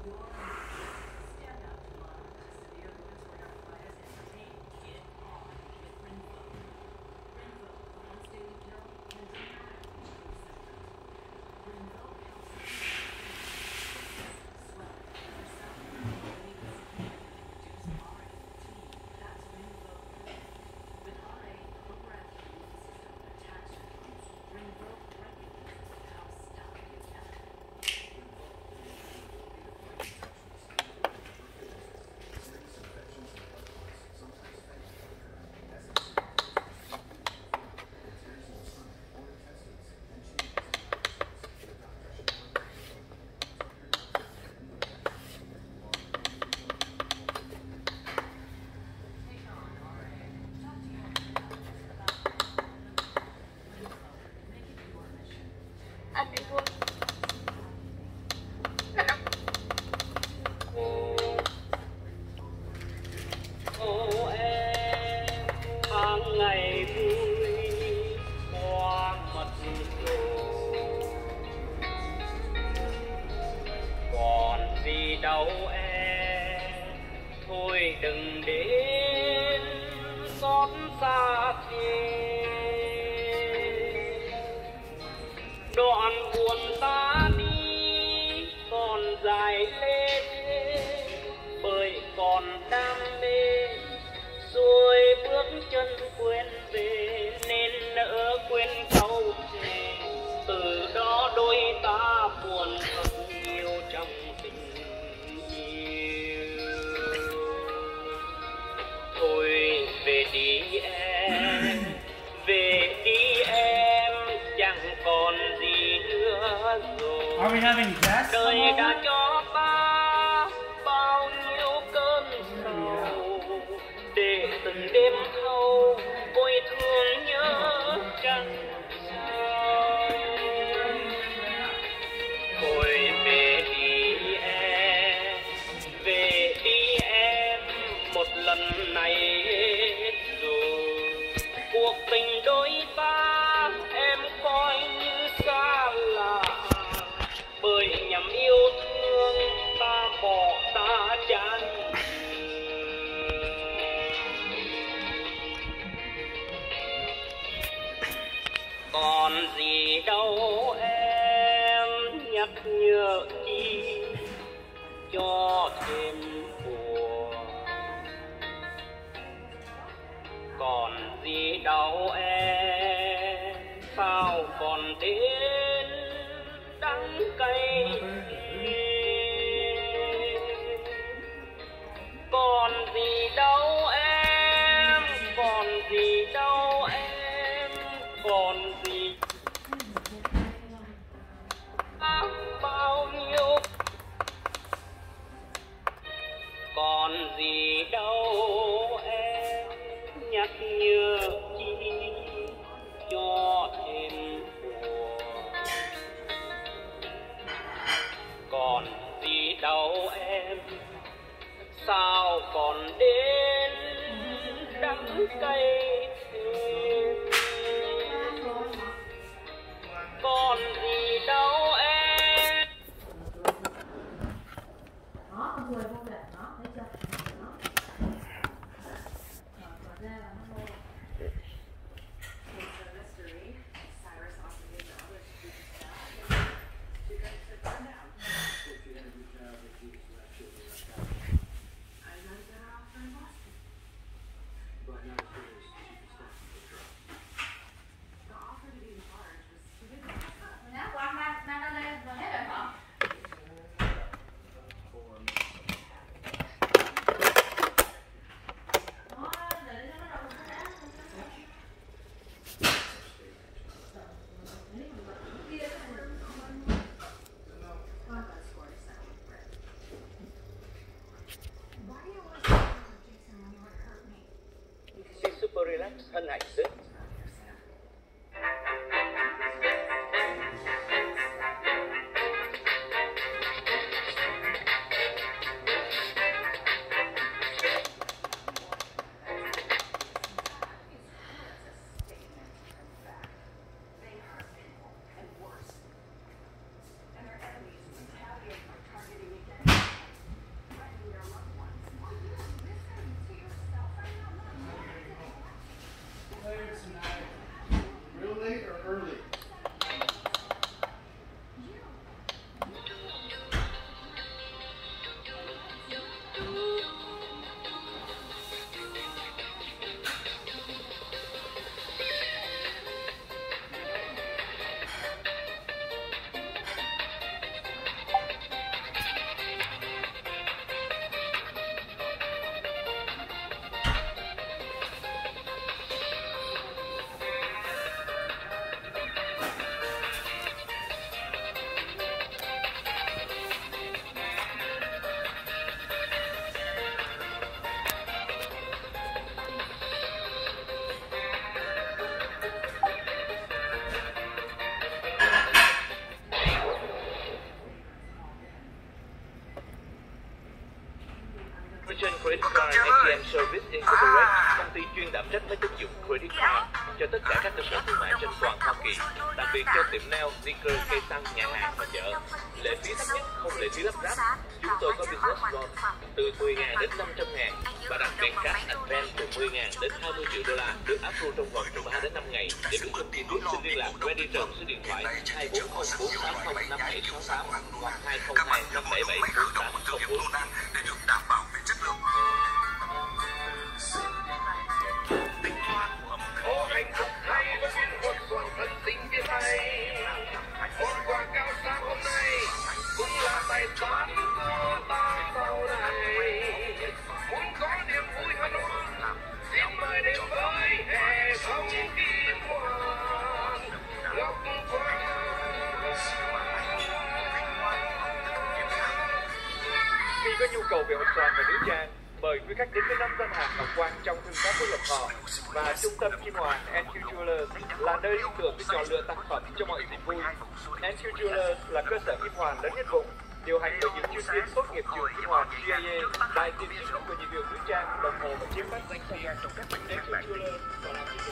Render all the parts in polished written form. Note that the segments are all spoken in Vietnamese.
Are we having guests? Đời đã cho ta bao nhiêu cơn sầu để từng đêm thâu ôi thương nhớ chẳng sao. Thôi về đi em một lần này hết rồi. Cuộc tình đôi ta em coi như xa lạ, bởi nhằm yêu thương ta bỏ ta chán. Còn gì đâu em nhắc nhở chi cho thêm buồn. Còn gì đâu em sao còn đến đắng cay. Còn gì đâu em, còn gì đâu em, còn gì bao nhiêu. Còn gì đâu em nhắc nhở chi cho thêm buồn. Còn gì đâu em sao còn đến đắng cay thêm. Còn gì đâu em. Đó, con cười không đẹp đó, thấy chưa? Đó. Còn ra là nó mô. Super relax hân hạnh rất. Vision Credit Card ATM Service Incorporated, công ty chuyên đảm trách mấy ứng dụng credit card cho tất cả các cơ sở thương mại trên toàn Hoa Kỳ, đặc biệt cho tiệm nail, liquor, cây xăng, nhà hàng và chợ. Lệ phí thấp nhất, không lệ phí lắp ráp. Chúng tôi có business loan từ 10.000 đến 500.000 và đặc biệt cash advance từ 10.000 đến 20 triệu đô la được áp dụng trong vòng từ 3 đến 5 ngày. Để biết thông tin xin liên lạc Ready Trần số điện thoại 2404805768 hoặc 202 577 4804. để được đảm bảo về chất lượng. Có hạnh phúc hay với những con quần thân tình như này. Con quà cao sang hôm nay cũng là bài toán của ta sau này. Muốn có niềm vui hân hoan, xin mời đến với hệ thống Kim Hoàn Ngọc Quan. Khi có nhu cầu về hộp xoàn và nữ trang, mời quý khách đến với 5 gian hàng Ngọc Quan trong thương tác với Lộc Thọ và trung tâm Kim Hoàn NQ Jewelers là nơi lý tưởng để chọn lựa sản phẩm cho mọi dịp vui. NQ Jewelers là cơ sở Kim Hoàn lớn nhất vùng, điều hành bởi những chuyên viên tốt nghiệp trường Kim Hoàn GIA, đại diện chính thức của nhiều hiệu nữ trang, đồng hồ và chiếc bát danh thời gian trong các NQ Jewelers và làm dịch vụ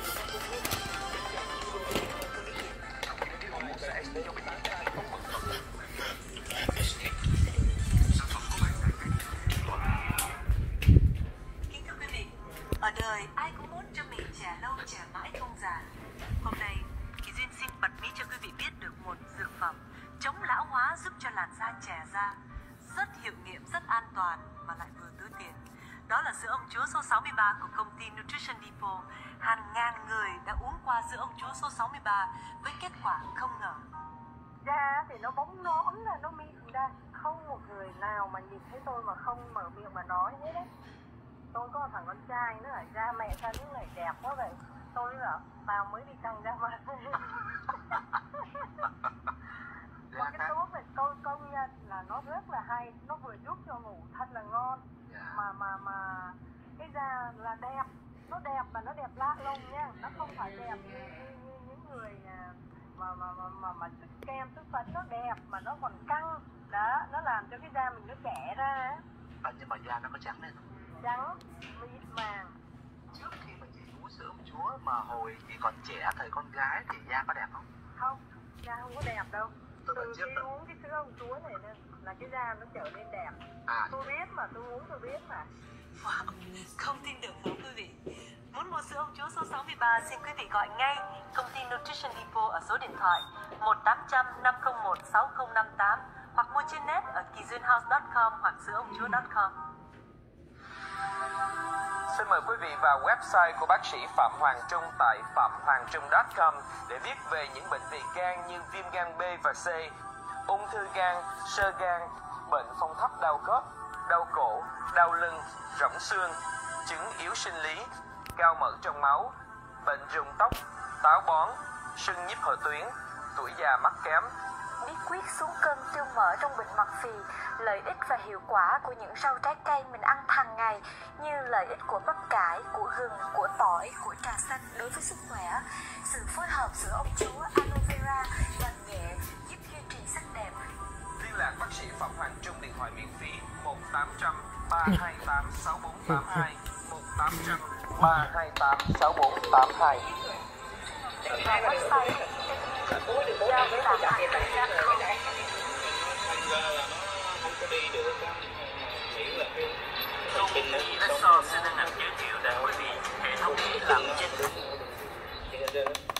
ở đời ai cũng muốn cho mình trẻ lâu trẻ mãi không già. Hôm nay Kỳ Duyên xin bật mí cho quý vị biết được một dược phẩm chống lão hóa giúp cho làn da trẻ ra, rất hiệu nghiệm, rất an toàn mà lại vừa túi tiền. Đó là sữa ông chúa số 63 của công ty Nutrition Depot. Hàng ngàn người đã uống qua sữa ông chúa số 63 với kết quả không ngờ. Da thì nó bóng nõn là nó mịn ra, không một người nào mà nhìn thấy tôi mà không mở miệng mà nói hết đấy. Tôi có thằng con trai nữa là da mẹ sao những người đẹp quá vậy. Tôi bảo tao mới đi căng da mặt. Mà cái thuốc này tôi công nhận là nó rất là hay, nó vừa giúp cho ngủ thật là ngon. Mà cái da là đẹp, nó đẹp và nó đẹp lạ lùng nha, nó không phải đẹp như những người mà sức kem sức phấn nó đẹp mà nó còn căng. Đó, nó làm cho cái da mình nó trẻ ra á. Nhưng mà da nó có trắng lên không? Trắng, mịn màng. Trước khi mà chị uống sữa ông chúa mà hồi chị còn trẻ thời con gái thì da có đẹp không? Không, da không có đẹp đâu. Từ khi uống cái sữa ông chúa này nè là cái da nó trở nên đẹp. Tôi biết mà, tôi uống tôi biết mà. Wow, không tin được phải không quý vị? Muốn mua sữa ông chúa số 63 xin quý vị gọi ngay công ty Nutrition Depot ở số điện thoại 1800 501 6058 hoặc mua trên net ở kizunhouse.com hoặc sữa-ông-chúa.com. Xin mời quý vị vào website của bác sĩ Phạm Hoàng Trung tại phạm-hoàng-trung.com để biết về những bệnh về gan như viêm gan B và C, ung thư gan, xơ gan, bệnh phong thấp đau khớp, đau cổ, đau lưng, rỗng xương, chứng yếu sinh lý, cao mỡ trong máu, bệnh rụng tóc, táo bón, sưng nhíp hở tuyến, tuổi già mắt kém. Bí quyết xuống cân tiêu mỡ trong bệnh mặt phì, lợi ích và hiệu quả của những rau trái cây mình ăn hàng ngày như lợi ích của bắp cải, của gừng, của tỏi, của trà xanh đối với sức khỏe, sự phối hợp giữa ông chúa, aloe vera và nghệ giúp duy trì sắc đẹp. Liên lạc bác sĩ Phạm Hoàng Trung, điện thoại miễn phí 1800 328 6482 1800 328 6482. Và website giao với bạn hãy đặt ra không. Thành ra là nó không có đi được, miễn là cái thông tin Let's Solve sẽ được giới thiệu đến quý vị hệ thống làm trên